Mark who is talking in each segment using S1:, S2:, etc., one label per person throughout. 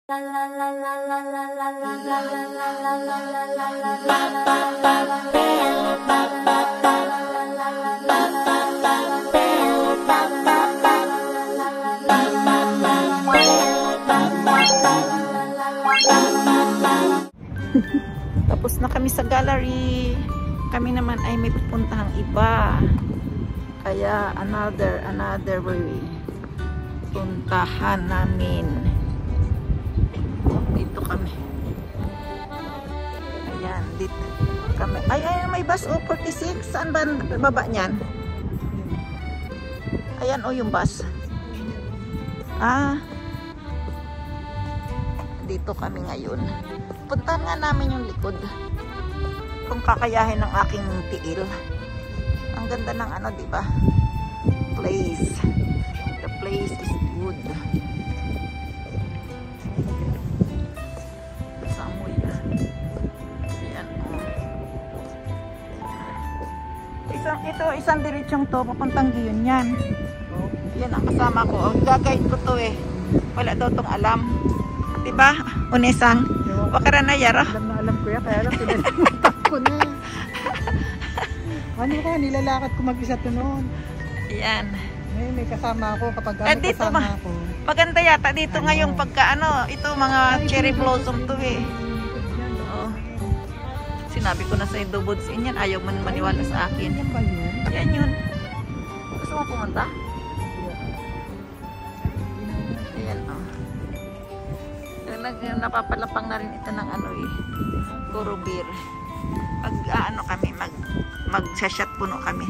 S1: Tapos na kami sa gallery. Kami naman ay may pupuntahang iba. Kaya another way. Puntahan namin. Dito kami. Ayan, dito kami. Ay, may bus 46. Saan ba baba niyan? Ayan yung bus. Dito kami ngayon. Puntahan nga namin yung likod. Kung kakayahin ng aking tiil. Ang ganda ng diba? Place. The place is good. Samoy. Ayan, isang diretsong to, papuntang Giyon yan. Yan ang kasama ko. Gagayad ko to eh. Wala daw tong alam. Diba? Unesang. Wakara na yara.
S2: Alam ko yan. Kaya lang pinalimutan ko na. Ano ka? Nilalakad ko mag-isa to noon.
S1: Ayan.
S2: May kasama ako kapag may kasama ako.
S1: Maganda yata dito ngayong pagka ito mga cherry blossom to eh. Oh. Sinabi ko na sa Indobuds yan. Ayaw man maniwala sa akin.
S2: Yan ba yun?
S1: Yan yun. Gusto mo pumunta? Ayan napapalapang na rin ito ng puro beer. Pag kami mag-shot puno kami.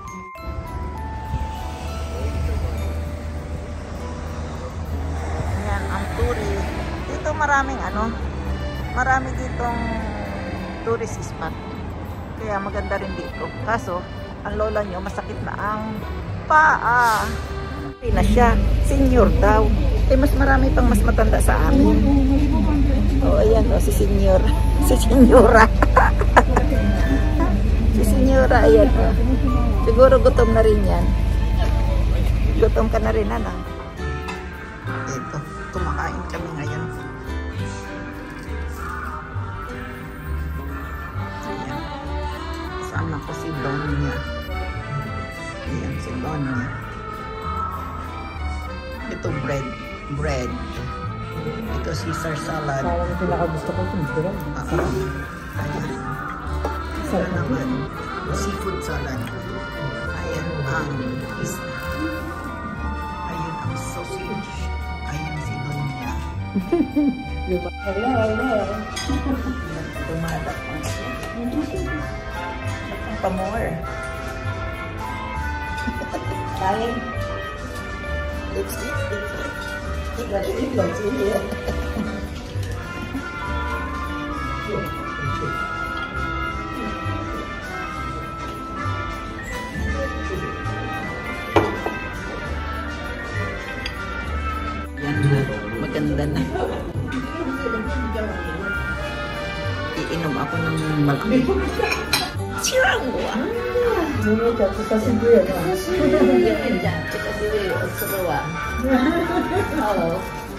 S1: Ayan ang tourist. Dito marami ditong tourist spot. Kaya maganda rin dito. Kaso ang lola nyo masakit na ang paa. Hindi na siya. Senior daw. Mas marami pang mas matanda sa amin. Ayan si senior. Si senyora. Si senyora, ayan Siguro gutom na rin yan. Gutom ka na rin, Ito, kumakain kami ngayon. Ayan. Sama ko si Donya. Ayan, si Donya. Ito bread. Ito Caesar salad.
S2: Parang yung pinakagusto ko ito.
S1: Ayan. Ito naman, seafood salad. Ayan ang isda. Ayan ang sausage. Ayan si Donya.
S2: Hello.
S1: Tumadak pa siya. Ang pa-more. Kain. Let's eat. Let's eat. Maganda na. Iinom ako ng magbi. Sirang mo
S2: Kita Cebu yan.
S1: Kita Cebu. Hello.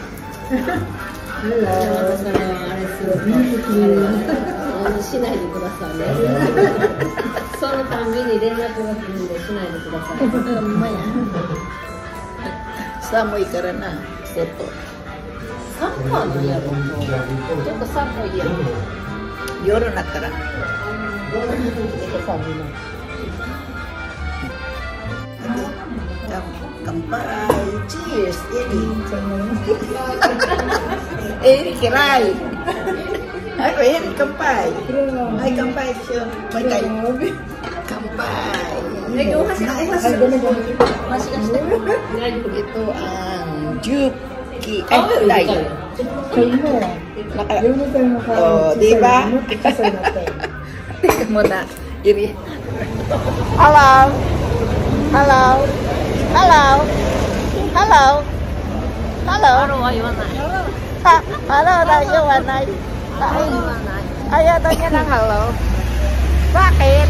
S1: Samoy ka rin na. Foto. Yoro na ka rin. Kampay. Cheers, Eri kiray. Eri kampay. Ay kampay siya. Kampay. Ito ang Juki. Tayo. Diba? Tingnan mo na. Hello. Ayaw daw niya ng hello. Bakit?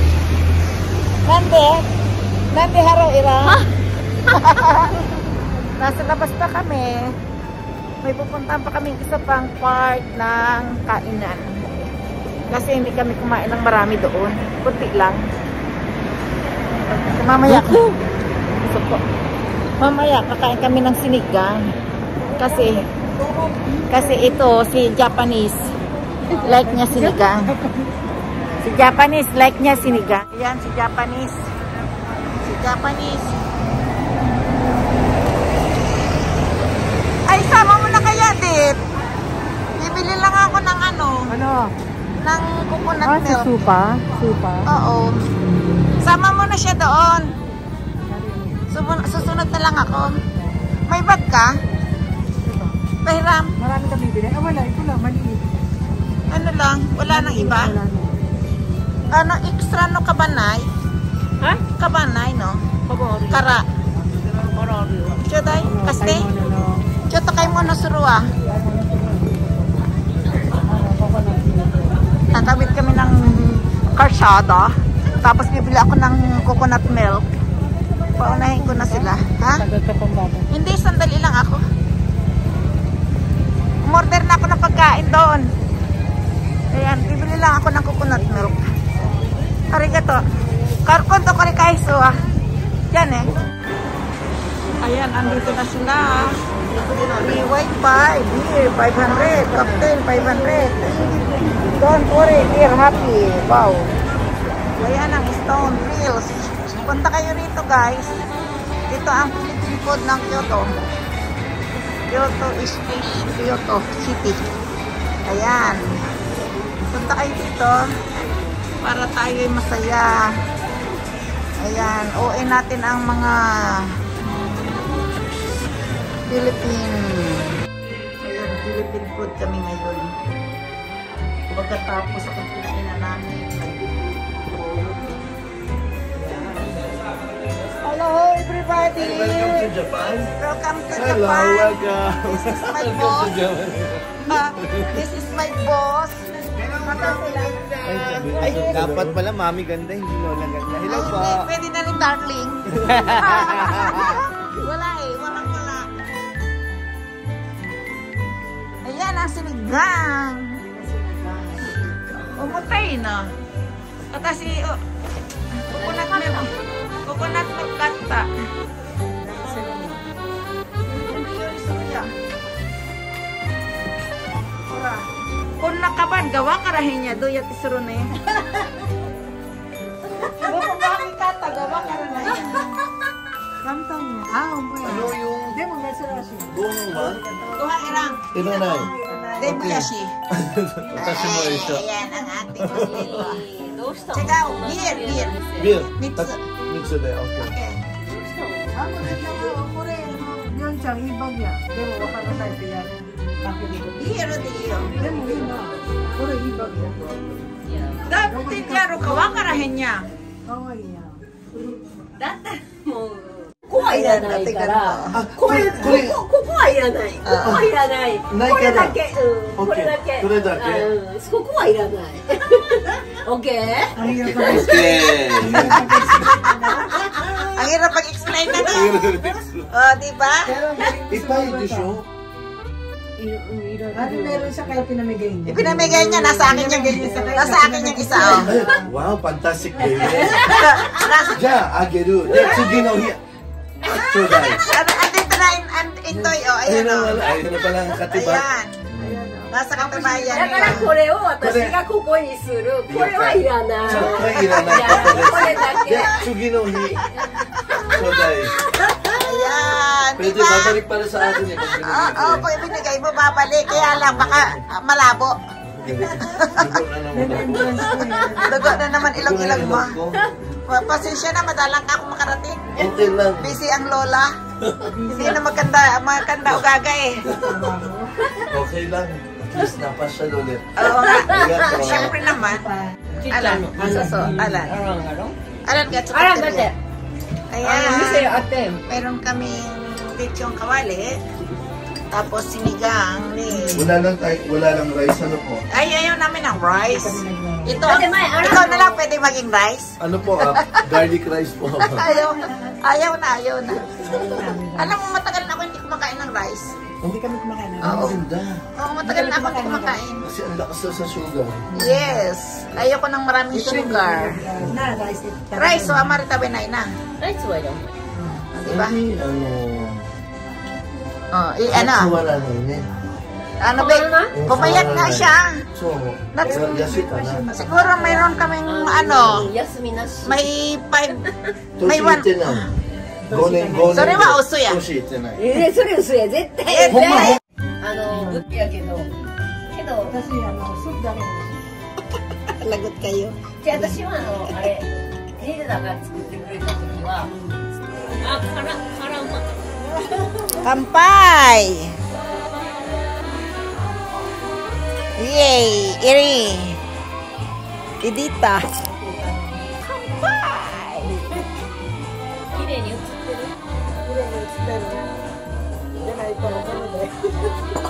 S1: Nandi haraw ira. Nasa labas pa kami. may pupuntahan pa kami isa pang part ng kainan. Kasi hindi kami kumain ng marami doon. Kunti lang. Mamaya mamaya kakain kami ng sinigang. Kasi ito si Japanese like niya sinigang. Si Japanese like niya sinigang. Ayan si Japanese. Si Japanese. Ay, sama mo na kaya, Dit. Bibili lang ako ng ano? Ng coconut milk.
S2: Supa? Supa?
S1: Oo. Sama mo na siya doon. Susunod na lang ako. May bag ka? Pahiram.
S2: Marami kami bibili. Wala. Ito lang. Maliit.
S1: Ano lang? Wala nang iba?
S2: Wala na.
S1: Ano, extra no kabanay? Ha? Kabanay, no? Kara. Choday? Kaste? Choto kay mo no surua. Tatawid kami ng karsada. Tapos bibili ako ng coconut milk. Paunahin ko na sila. Ha? Hindi, sandali lang ako. Umorder na ako ng pagkain doon. Ayan, bibili lang ako ng coconut milk. Arigato. Karkon to kari kaiso ah. Yan eh. Ayan, andito na sila. White pie, beer, 500. Cocktail, 500. Don't worry, we're happy. Wow. Ayan ang Stone Grills. Punta kayo rito guys. Ito ang Philippine food ng Kyoto. Kyoto City. Ayan. Punta kayo dito para tayo ay masaya. Ayan. OA natin ang mga Philippine. Ayan, Philippine food kami ngayon. Pagkatapos sa kainan namin, hello everybody!
S3: Welcome to Japan.
S1: Welcome to
S3: Hello,
S1: Japan.
S3: welcome.
S1: This is my
S3: Welcome
S1: boss.
S3: to Japan.
S1: This is my boss.
S3: Ay, dapat pala mami ganda, hindi lola ganda. Hello po.
S1: Pwede na rin darling. Wala eh, wala. Ayan ang sinigang. Umutay na. At kasi, coconut milk kata. Kung nakaban, gawa karahin niya. Doyat isuro na yun. Kung bakit kata, gawa karahin niya.
S2: Samtang mo. Umpuya.
S3: Ano yung
S2: Hindi mo nga sila siya.
S3: buong man?
S1: Kuha irang.
S3: Tinunay.
S1: Debuyashi.
S3: Watashi mo isha.
S1: Ayan ang ating maglilo. Check out. Beer.
S3: Beer.
S1: Mitsu.
S3: Mitsu de, okay.
S1: Okay.
S2: Yun siyang ibag niya. Hindi mo, waka na tayo piyan.
S1: Beer o diyo.
S2: Hindi mo, ina. Puro ibag niya.
S1: Dapat tinyaro, gawa karahin niya.
S2: Kawai niya.
S4: ここはいらないからこれここはいらないここはいらないこれだけこれだけ
S3: これだけ
S4: ここはいらない OK?
S2: Ang hirap pa rin.
S3: Okay.
S1: Ang hirap pag-explain na no? O, diba?
S3: Ipay de sho?
S2: Ano meron siya kayo pinamigay niya?
S1: Ipinamigay niya, nasa akin yung isa. Oh.
S3: Wow, fantastic baby. Ja, ageru. De, tsugi no hi. Chodai.
S1: Andito na, Intoy. O, ayan o.
S3: Ayun na palang katiba.
S1: Ayan. Nasa katibayan
S4: だから
S1: nila.
S4: これを私がここにするこれはいらない
S3: Ay, ilanay ko po.
S4: これだ
S3: De,
S4: け
S3: tsugi no hi. Chodai.
S1: Ayan,
S3: Pwede
S1: diba?
S3: babalik para sa akin eh.
S1: Oo, pag ibinigay mo, babalik. Kaya lang, baka malabo. Dugo na naman ilong-ilong mo. Pasensya na, madalang ka akong makarating.
S3: Okay lang.
S1: Busy ang lola. Hindi na magkanda o gaga eh.
S3: Okay lang. Please, napasyal ulit.
S1: Oo nga.
S3: Arigato.
S1: Siyempre naman. Alan, Alan. Alan, gatso ka tayo. Ayan. Meron kaming lechong kawali. Tapos sinigang ni...
S3: Wala lang rice, ano po?
S1: Ay, ayaw namin ng rice. Ikaw na lang pwede maging rice.
S3: Ano po, garlic rice po.
S1: Ayaw na. Alam mo, matagal na ako hindi kumakain ng rice.
S2: Hindi kami kumakain ng
S1: Oo.
S3: Maganda.
S1: Oo, matagal na ako hindi kumakain.
S3: Kasi ang lakas daw sa sugar.
S1: Yes. Ayoko ng maraming sugar.
S2: Na, rice.
S1: Rice, so amari tabi na ina.
S4: ライスはいらない
S1: Diba?
S3: Hindi,
S1: Oh,
S3: wala na yun eh.
S1: Ano ba? Pumayat nga siya.
S3: So,
S1: That's-
S3: yasi ka na.
S1: Siguro mayroon kaming
S4: 休みなし
S1: may 5,
S3: 年
S1: may
S3: 行っ
S1: 1.
S3: てない。5年、5年。
S1: それは嘘や
S3: 年行ってない。
S4: それ嘘や絶対
S3: ほんま
S4: グッピやけど
S2: 私、スープだけで
S1: Lagot kayo.
S4: じゃあ私はあれリーダーが作ってくれた時は辛うま
S1: Kampay! Yay! Iri! Idita! Kampay!
S4: 綺麗に映ってる
S2: じゃないと思うので。